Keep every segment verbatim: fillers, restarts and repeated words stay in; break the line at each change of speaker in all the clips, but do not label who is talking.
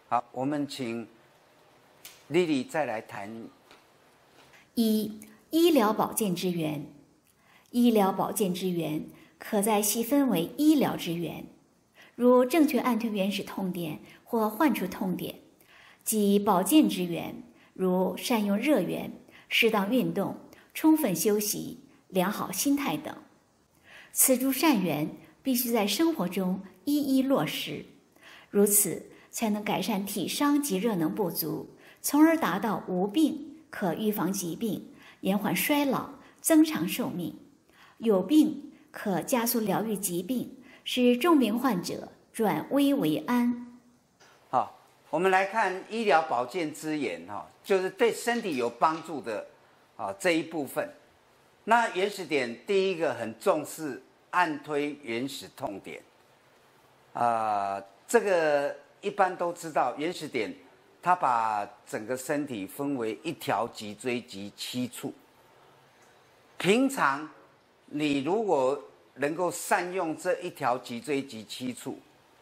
好，我们请莉莉再来谈。
一、医疗保健支援。医疗保健支援可再细分为医疗支援，如正确按推原始痛点或患处痛点；及保健支援，如善用热源、适当运动、充分休息、良好心态等。此诸善缘必须在生活中一一落实，如此才能改善体伤及热能不足，从而达到无病可预防疾病，延缓衰老，增长寿命；有病可加速疗愈疾病，使重病患者转危为安。
好，我们来看医疗保健资源哈，就是对身体有帮助的啊这一部分。那原始点第一个很重视按推原始痛点，啊、呃，这个一般都知道，原始点它把整个身体分为一条脊椎及七处。平常你如果能够善用这一条脊椎及七处，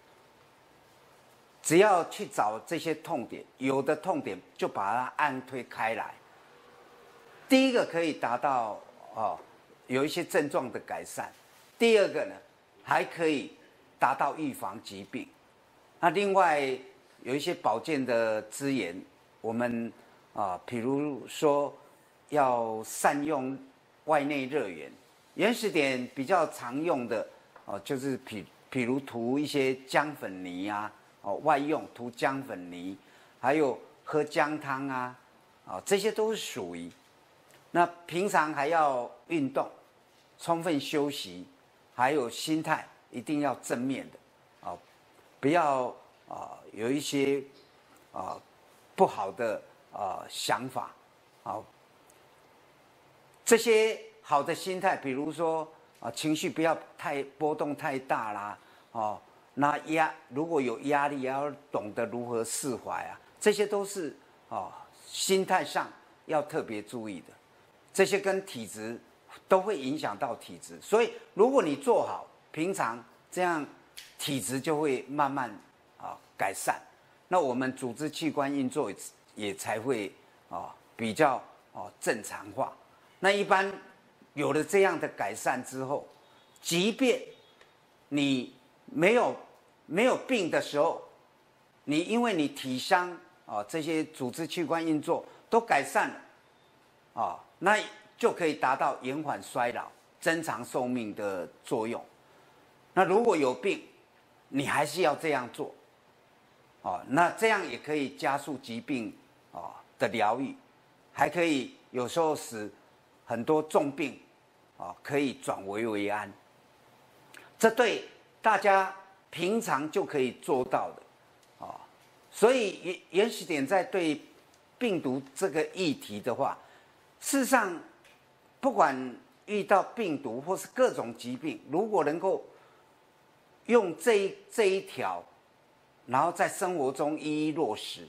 只要去找这些痛点，有的痛点就把它按推开来。第一个可以达到哦有一些症状的改善，第二个呢还可以达到预防疾病。那另外有一些保健的资源，我们啊，比如说要善用外内热源。原始点比较常用的哦，就是比比如涂一些姜粉泥啊，哦外用涂姜粉泥，还有喝姜汤啊，啊这些都是属于。那平常还要运动，充分休息，还有心态一定要正面的，啊，不要啊有一些啊不好的啊想法，啊这些。好的心态，比如说啊，情绪不要太波动太大啦，哦，那压如果有压力，也要懂得如何释怀啊，这些都是哦心态上要特别注意的，这些跟体质都会影响到体质，所以如果你做好，平常这样体质就会慢慢啊改善，那我们组织器官运作也才会啊比较啊正常化，那一般。有了这样的改善之后，即便你没有没有病的时候，你因为你体伤啊这些组织器官运作都改善了啊，那就可以达到延缓衰老、增长寿命的作用。那如果有病，你还是要这样做啊，那这样也可以加速疾病啊的疗愈，还可以有时候使很多重病。啊，可以转危为安，这对大家平常就可以做到的，啊，所以原原始点在对病毒这个议题的话，事实上，不管遇到病毒或是各种疾病，如果能够用这一这一条，然后在生活中一一落实，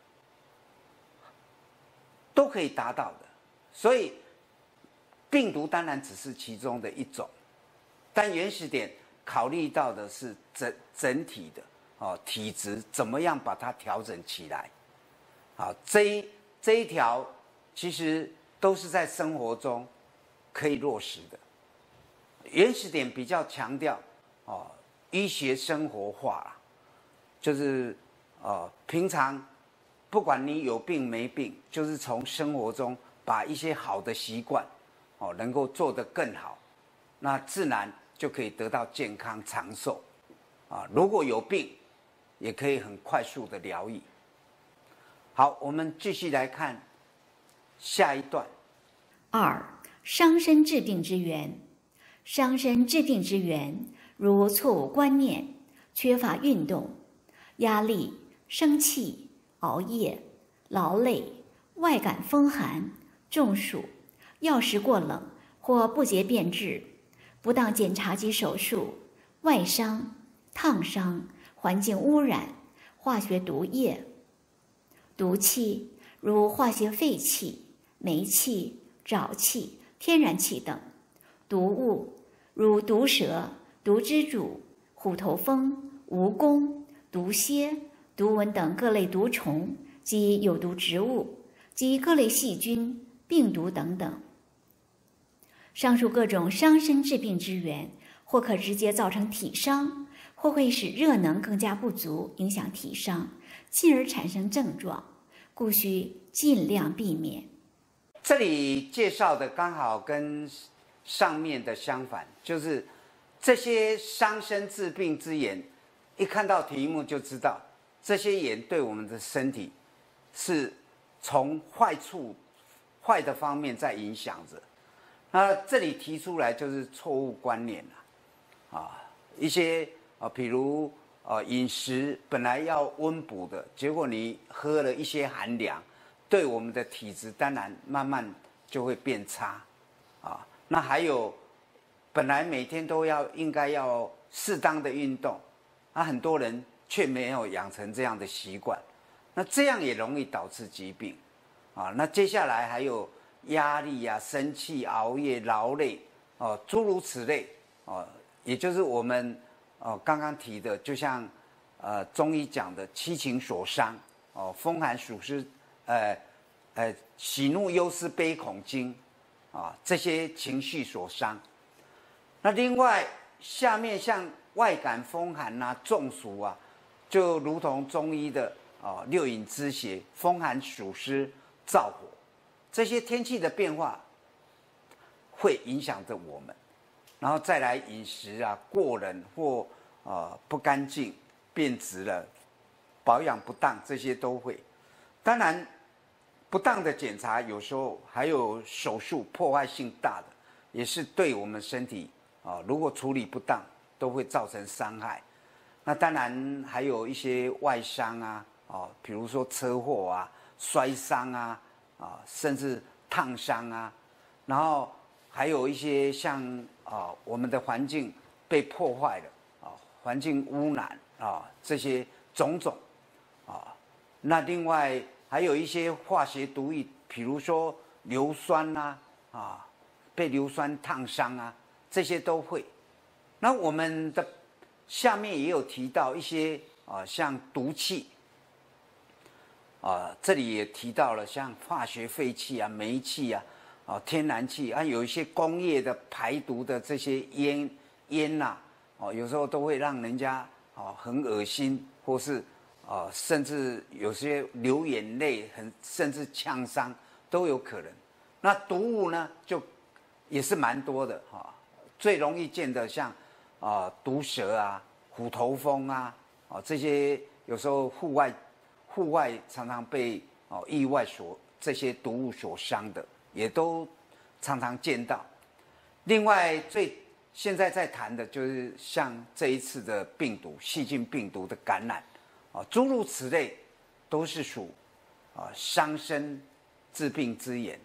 都可以达到的，所以。病毒当然只是其中的一种，但原始点考虑到的是整整体的哦体质怎么样把它调整起来，好这一这一条其实都是在生活中可以落实的。原始点比较强调哦医学生活化啦，就是哦平常不管你有病没病，就是从生活中把一些好的习惯。哦，能够做得更好，那自然就可以得到健康长寿，啊，如果有病，也可以很快速的疗愈。好，我们继续来看下一段。
二、伤身治病之源。伤身治病之源，如错误观念、缺乏运动、压力、生气、熬夜、劳累、外感风寒、中暑。药食过冷或不洁变质，不当检查及手术，外伤、烫伤、环境污染、化学毒液、毒气，如化学废气、煤气、沼气、天然气等；毒物，如毒蛇、毒蜘蛛、虎头蜂、蜈蚣、毒蝎、 毒蚊等各类毒虫及有毒植物及各类细菌、病毒等等。上述各种伤身致病之源，或可直接造成体伤，或会使热能更加不足，影响体伤，进而产生症状，故需尽量避免。
这里介绍的刚好跟上面的相反，就是这些伤身致病之源，一看到题目就知道，这些盐对我们的身体是从坏处、坏的方面在影响着。那这里提出来就是错误观念了，啊，一些啊，比如啊饮食本来要温补的，结果你喝了一些寒凉，对我们的体质当然慢慢就会变差，啊，那还有本来每天都要应该要适当的运动，啊，很多人却没有养成这样的习惯，那这样也容易导致疾病，啊，那接下来还有压力啊、生气、熬夜、劳累，哦，诸如此类，哦，也就是我们哦刚刚提的，就像呃中医讲的七情所伤，哦，风寒暑湿，呃呃喜怒忧思悲恐惊，啊，这些情绪所伤。那另外下面像外感风寒啊、中暑啊，就如同中医的啊六淫之邪，风寒暑湿燥火。这些天气的变化会影响着我们，然后再来饮食啊过冷或呃不干净、变质了、保养不当，这些都会。当然，不当的检查有时候还有手术破坏性大的，也是对我们身体啊、呃，如果处理不当，都会造成伤害。那当然还有一些外伤啊，哦，比如说车祸啊、摔伤啊。啊，甚至烫伤啊，然后还有一些像啊，我们的环境被破坏了啊，环境污染啊，这些种种啊，那另外还有一些化学毒液，比如说硫酸啊，啊，被硫酸烫伤啊，这些都会。那我们的下面也有提到一些啊，像毒气。啊，这里也提到了像化学废气啊、煤气啊、啊天然气啊，有一些工业的排毒的这些烟烟呐，哦，有时候都会让人家哦很恶心，或是啊甚至有些流眼泪，很甚至呛伤都有可能。那毒物呢，就也是蛮多的哈、哦，最容易见的像啊毒蛇啊、虎头蜂啊，啊这些有时候户外。户外常常被哦意外所这些毒物所伤的，也都常常见到。另外，最现在在谈的就是像这一次的病毒、细菌病毒的感染，啊，诸如此类，都是属啊伤身致病之源。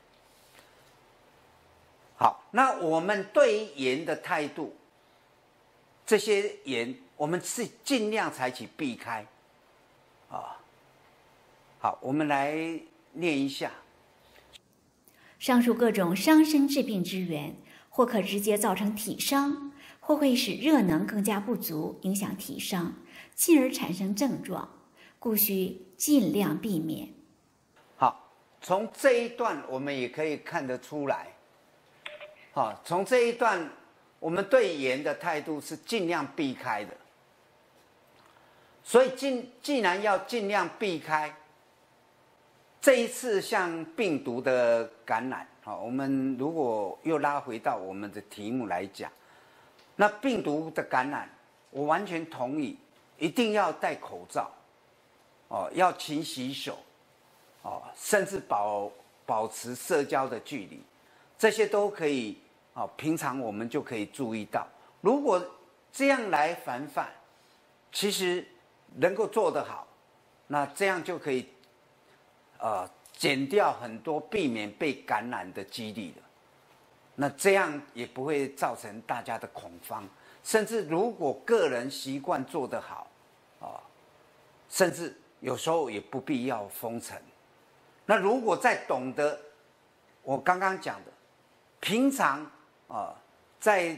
好，那我们对于盐的态度，这些盐我们是尽量采取避开，啊。好，我们来念一下。
上述各种伤身致病之源，或可直接造成体伤，或会使热能更加不足，影响体伤，进而产生症状，故需尽量避免。
好，从这一段我们也可以看得出来，好，从这一段我们对盐的态度是尽量避开的，所以尽既然要尽量避开。这一次像病毒的感染，好，我们如果又拉回到我们的题目来讲，那病毒的感染，我完全同意，一定要戴口罩，哦，要勤洗手，哦，甚至保保持社交的距离，这些都可以，哦，平常我们就可以注意到。如果这样来防范，其实能够做得好，那这样就可以。呃，减掉很多避免被感染的几率了，那这样也不会造成大家的恐慌，甚至如果个人习惯做得好，啊、呃，甚至有时候也不必要封城。那如果再懂得我刚刚讲的，平常啊、呃，在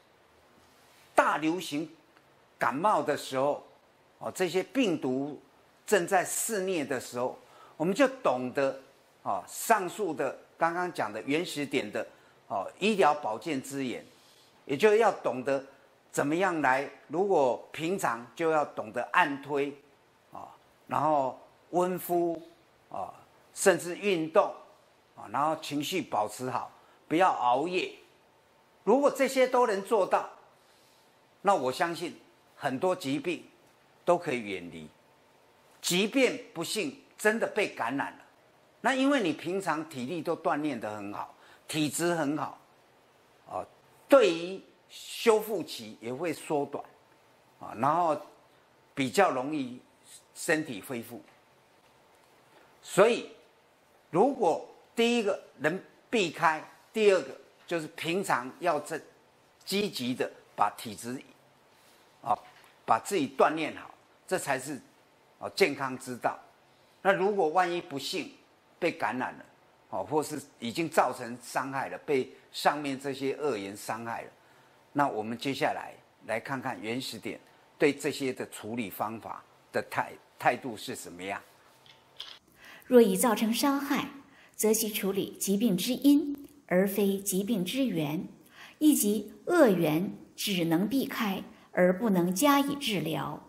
大流行感冒的时候，哦、呃，这些病毒正在肆虐的时候，我们就懂得啊上述的刚刚讲的原始点的哦医疗保健资源，也就要懂得怎么样来。如果平常就要懂得按推啊，然后温敷啊，甚至运动啊，然后情绪保持好，不要熬夜。如果这些都能做到，那我相信很多疾病都可以远离。即便不幸真的被感染了，那因为你平常体力都锻炼得很好，体质很好，啊，对于修复期也会缩短，啊，然后比较容易身体恢复。所以，如果第一个能避开，第二个就是平常要这积极的把体质啊，把自己锻炼好，这才是啊健康之道。那如果万一不幸被感染了，哦，或是已经造成伤害了，被上面这些恶言伤害了，那我们接下来来看看原始点对这些的处理方法的态态度是什么样。
若已造成伤害，则需处理疾病之因，而非疾病之源，亦即恶源只能避开，而不能加以治疗。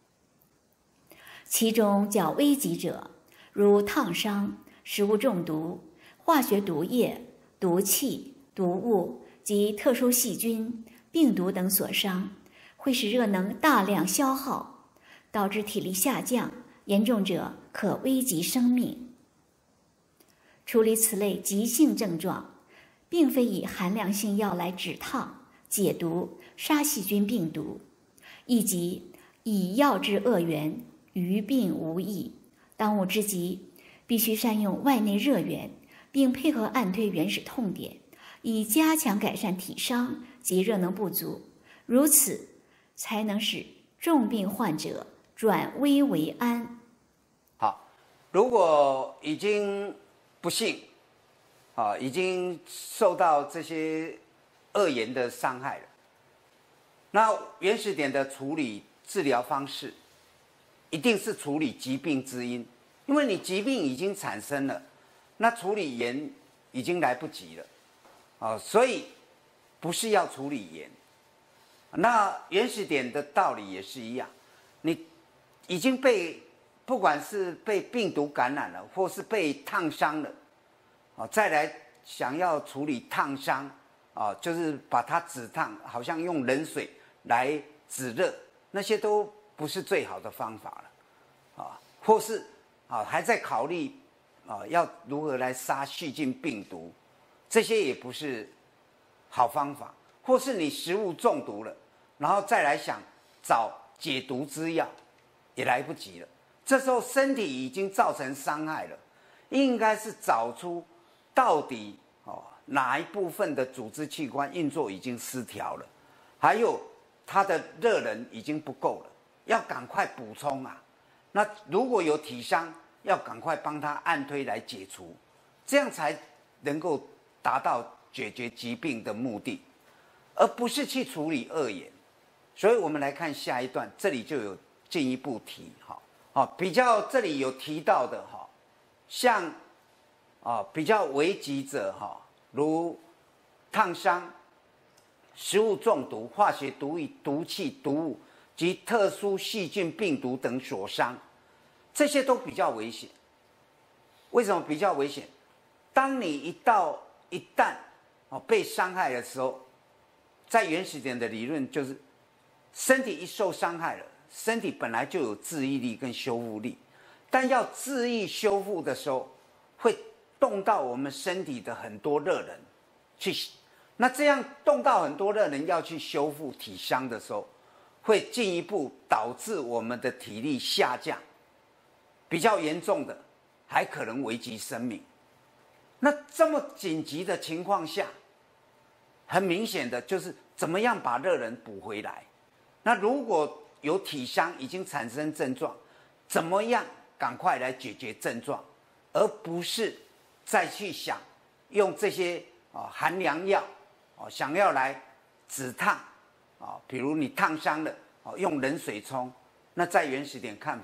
其中较危急者，如烫伤、食物中毒、化学毒液、毒气、毒物及特殊细菌、病毒等所伤，会使热能大量消耗，导致体力下降，严重者可危及生命。处理此类急性症状，并非以寒凉性药来止烫、解毒、杀细菌病毒，亦即以药治恶源，于病无益。当务之急，必须善用外内热源，并配合按推原始痛点，以加强改善体伤及热能不足，如此才能使重病患者转危为安。
好，如果已经不幸啊，已经受到这些恶言的伤害了，那原始点的处理治疗方式一定是处理疾病之因，因为你疾病已经产生了，那处理源已经来不及了，啊，所以不是要处理源。那原始点的道理也是一样，你已经被不管是被病毒感染了，或是被烫伤了，啊，再来想要处理烫伤，啊，就是把它止烫，好像用冷水来止热，那些都不是最好的方法了，啊，或是啊还在考虑啊要如何来杀细菌病毒，这些也不是好方法，或是你食物中毒了，然后再来想找解毒之药，也来不及了。这时候身体已经造成伤害了，应该是找出到底哦哪一部分的组织器官运作已经失调了，还有它的热能已经不够了，要赶快补充啊。那如果有体伤，要赶快帮他按推来解除，这样才能够达到解决疾病的目的，而不是去处理恶源。所以我们来看下一段，这里就有进一步提哈，啊，比较这里有提到的哈，像啊比较危急者哈，如烫伤、食物中毒、化学毒液、毒气、毒物及特殊细菌、病毒等所伤，这些都比较危险。为什么比较危险？当你一到一旦哦被伤害的时候，在原始点的理论就是，身体一受伤害了，身体本来就有治愈力跟修复力，但要治愈修复的时候，会动到我们身体的很多热能去。那这样动到很多热能要去修复体伤的时候，会进一步导致我们的体力下降，比较严重的还可能危及生命。那这么紧急的情况下，很明显的就是怎么样把热能补回来。那如果有体伤已经产生症状，怎么样赶快来解决症状，而不是再去想用这些啊寒凉药啊想要来止烫啊，比如你烫伤了啊用冷水冲，那在原始点看法，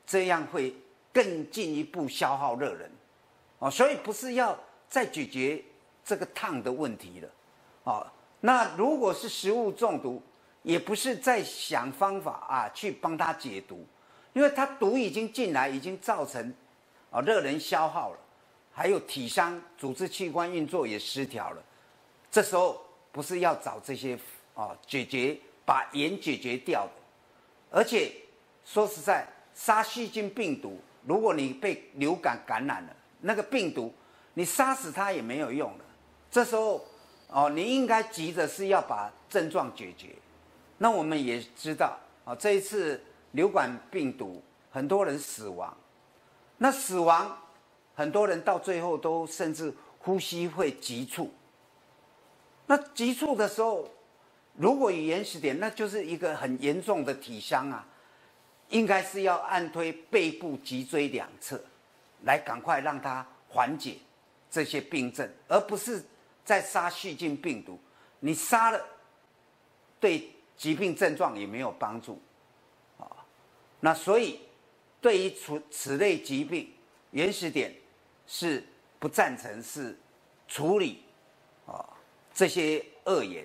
这样会更进一步消耗热能，哦，所以不是要再解决这个烫的问题了，哦，那如果是食物中毒，也不是在想方法啊去帮它解毒，因为它毒已经进来，已经造成啊热能消耗了，还有体伤，组织器官运作也失调了，这时候不是要找这些啊解决把盐解决掉的，而且说实在，杀细菌病毒，如果你被流感感染了，那个病毒你杀死它也没有用了，这时候哦你应该急着是要把症状解决。那我们也知道啊，这一次流感病毒很多人死亡，那死亡很多人到最后都甚至呼吸会急促。那急促的时候，如果以原始点，那就是一个很严重的体伤啊，应该是要按推背部脊椎两侧，来赶快让它缓解这些病症，而不是在杀细菌病毒。你杀了，对疾病症状也没有帮助，啊，那所以对于此此类疾病，原始点是不赞成是处理啊这些恶言，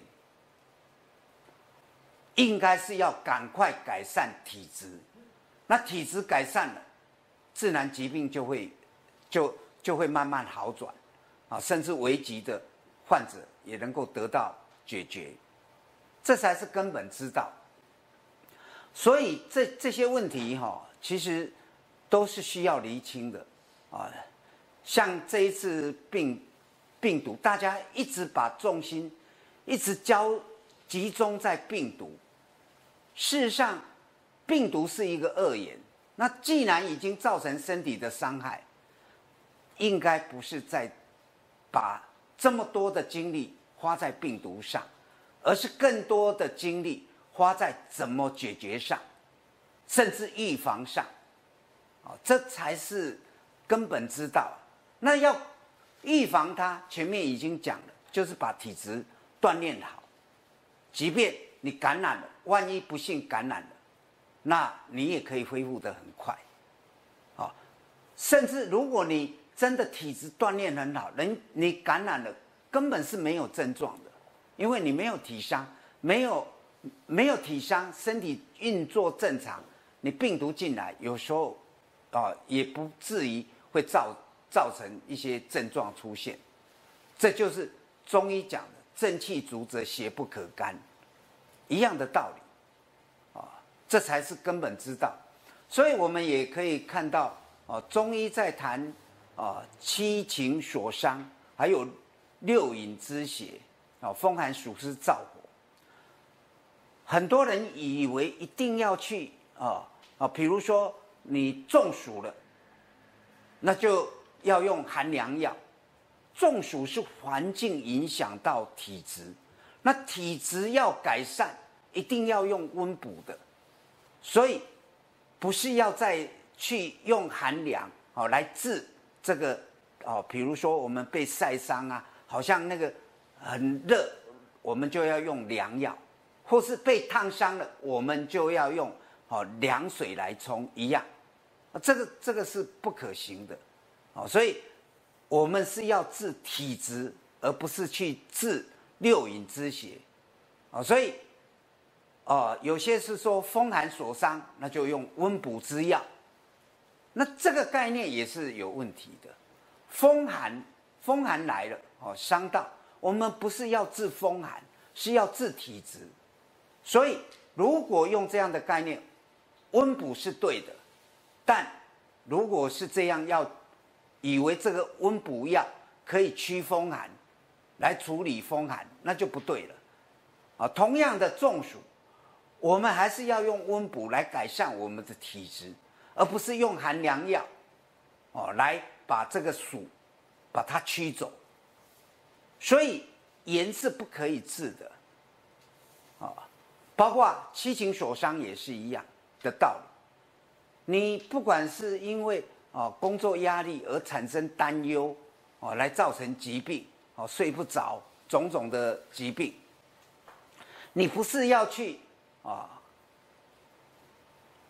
应该是要赶快改善体质，那体质改善了，自然疾病就会就就会慢慢好转，啊，甚至危急的患者也能够得到解决。这才是根本之道，所以这这些问题哈、哦，其实都是需要厘清的啊。像这一次病病毒，大家一直把重心一直交集中在病毒，事实上，病毒是一个恶言。那既然已经造成身体的伤害，应该不是在把这么多的精力花在病毒上。而是更多的精力花在怎么解决上，甚至预防上，啊，这才是根本之道。那要预防它，前面已经讲了，就是把体质锻炼好。即便你感染了，万一不幸感染了，那你也可以恢复得很快，啊，甚至如果你真的体质锻炼很好，人你感染了，根本是没有症状的。因为你没有体伤，没有没有体伤，身体运作正常，你病毒进来，有时候啊、呃、也不至于会造造成一些症状出现。这就是中医讲的“正气足则邪不可干”一样的道理啊，这才是根本之道。所以我们也可以看到啊，中医在谈啊七情所伤，还有六淫之邪。啊，风寒暑湿燥火，很多人以为一定要去啊啊，比如说你中暑了，那就要用寒凉药。中暑是环境影响到体质，那体质要改善，一定要用温补的，所以不是要再去用寒凉哦来治这个哦，比如说我们被晒伤啊，好像那个。很热，我们就要用凉药，或是被烫伤了，我们就要用哦凉水来冲一样，这个这个是不可行的，哦，所以我们是要治体质，而不是去治六淫之邪，哦，所以哦有些是说风寒所伤，那就用温补之药，那这个概念也是有问题的，风寒风寒来了哦伤到。我们不是要治风寒，是要治体质，所以如果用这样的概念，温补是对的，但如果是这样要以为这个温补药可以驱风寒，来处理风寒，那就不对了。啊，同样的中暑，我们还是要用温补来改善我们的体质，而不是用寒凉药，哦，来把这个暑把它驱走。所以盐是不可以治的，啊，包括七情所伤也是一样的道理。你不管是因为啊工作压力而产生担忧，哦，来造成疾病，哦睡不着，种种的疾病，你不是要去啊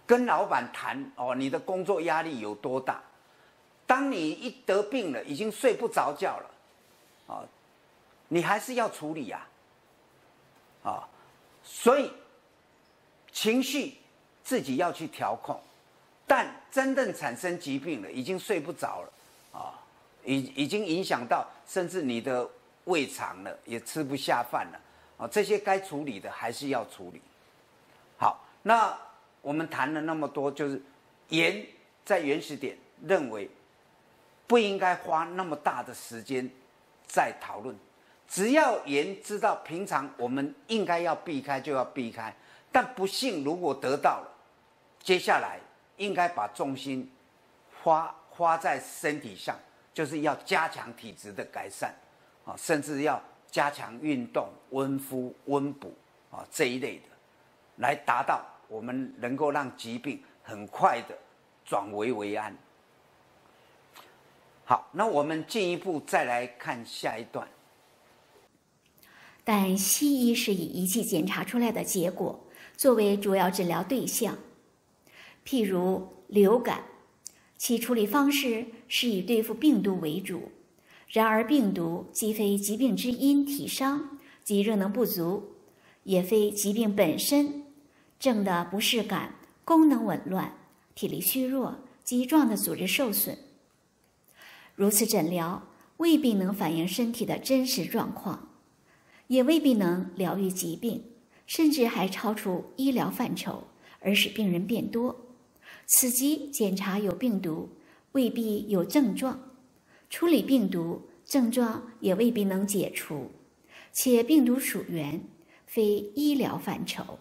跟老板谈哦，你的工作压力有多大？当你一得病了，已经睡不着觉了，哦，你还是要处理啊，啊、哦，所以情绪自己要去调控，但真正产生疾病了，已经睡不着了，啊、哦，已已经影响到甚至你的胃肠了，也吃不下饭了，啊、哦，这些该处理的还是要处理。好，那我们谈了那么多，就是盐在原始点认为不应该花那么大的时间在讨论，只要盐知道平常我们应该要避开就要避开，但不幸如果得到了，接下来应该把重心花花在身体上，就是要加强体质的改善啊，甚至要加强运动、温敷、温补啊这一类的，来达到我们能够让疾病很快的转危为安。好，那我们进一步再来看下一段。
但西医是以仪器检查出来的结果作为主要治疗对象，譬如流感，其处理方式是以对付病毒为主，然而病毒既非疾病之因体伤及热能不足，也非疾病本身，症的不适感、功能紊乱、体力虚弱、肌状的组织受损。如此诊疗未必能反映身体的真实状况，也未必能疗愈疾病，甚至还超出医疗范畴，而使病人变多。此即检查有病毒，未必有症状；处理病毒，症状也未必能解除，且病毒属源，非医疗范畴。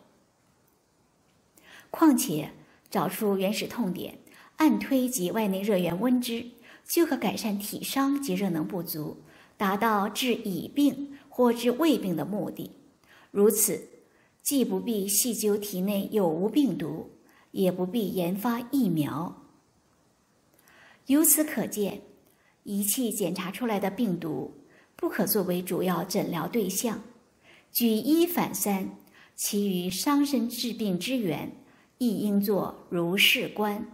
况且找出原始痛点，按推及外内热源温之，就可改善体伤及热能不足，达到治已病或治未病的目的。如此，既不必细究体内有无病毒，也不必研发疫苗。由此可见，仪器检查出来的病毒不可作为主要诊疗对象，举一反三，其余伤身治病之源，亦应作如是观。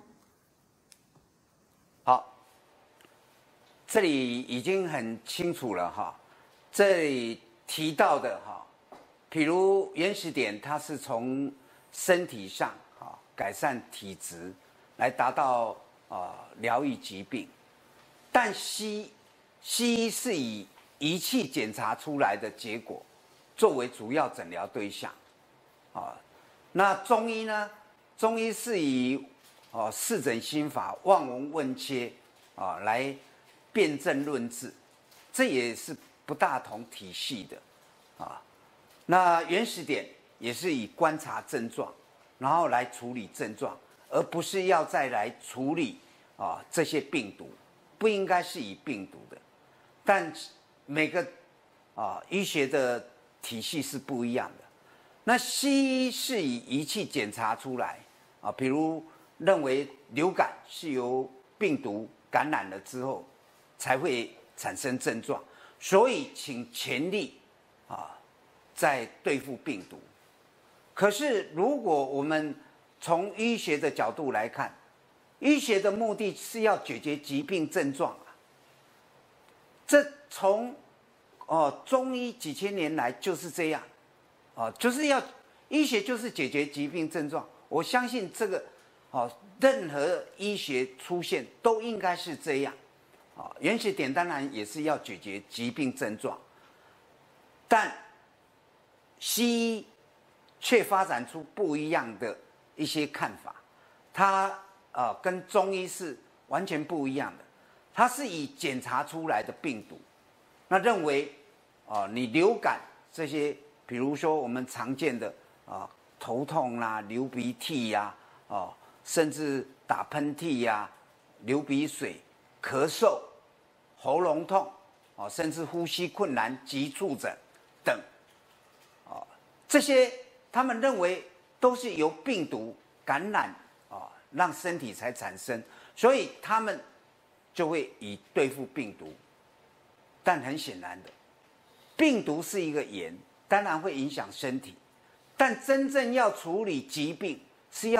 好，这里已经很清楚了哈。这里提到的哈，比如原始点，它是从身体上啊改善体质，来达到啊疗愈疾病。但西西医是以仪器检查出来的结果作为主要诊疗对象，啊，那中医呢？中医是以哦视诊心法、望闻问切啊来辨证论治，这也是不大同体系的啊。那原始点也是以观察症状，然后来处理症状，而不是要再来处理啊这些病毒，不应该是以病毒的。但每个啊医学的体系是不一样的。那西医是以仪器检查出来啊，比如认为流感是由病毒感染了之后才会产生症状，所以请全力啊在对付病毒。可是如果我们从医学的角度来看，医学的目的是要解决疾病症状啊。这从哦中医几千年来就是这样，哦就是要医学就是解决疾病症状。我相信这个哦任何医学出现都应该是这样。啊，原始点当然也是要解决疾病症状，但西医却发展出不一样的一些看法，它呃跟中医是完全不一样的。它是以检查出来的病毒，那认为啊、呃，你流感这些，比如说我们常见的啊、呃、头痛啦、啊、流鼻涕呀、啊，哦，甚至打喷嚏呀、啊、流鼻水、咳嗽、喉咙痛，哦，甚至呼吸困难、急促症等，哦，这些他们认为都是由病毒感染啊、哦，让身体才产生，所以他们就会以对付病毒。但很显然的，病毒是一个炎，当然会影响身体，但真正要处理疾病是要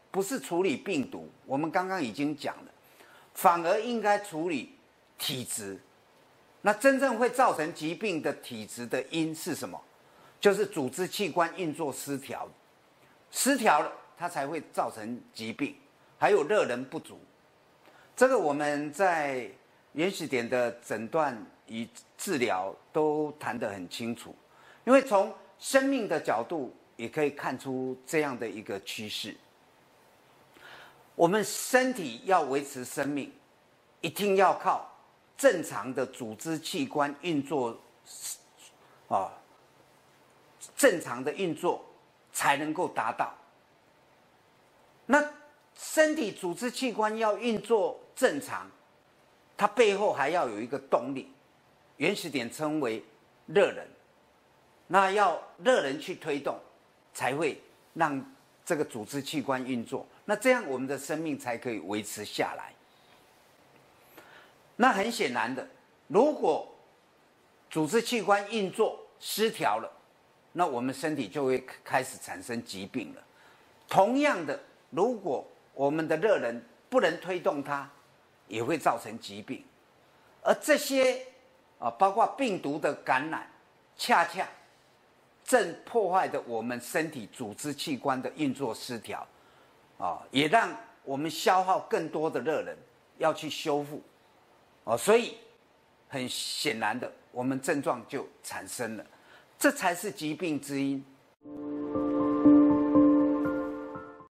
不是处理病毒，我们刚刚已经讲了，反而应该处理体质。那真正会造成疾病的体质的因是什么？就是组织器官运作失调，失调了，它才会造成疾病。还有热能不足，这个我们在原始点的诊断与治疗都谈得很清楚。因为从生命的角度也可以看出这样的一个趋势。我们身体要维持生命，一定要靠正常的组织器官运作，啊，正常的运作才能够达到。那身体组织器官要运作正常，它背后还要有一个动力，原始点称为热能。那要热能去推动，才会让这个组织器官运作。那这样我们的生命才可以维持下来。那很显然的，如果组织器官运作失调了，那我们身体就会开始产生疾病了。同样的，如果我们的热能不能推动它，也会造成疾病。而这些啊，包括病毒的感染，恰恰正破坏的我们身体组织器官的运作失调，啊，也让我们消耗更多的热能要去修复，哦，所以很显然的，我们症状就产生了，这才是疾病之因。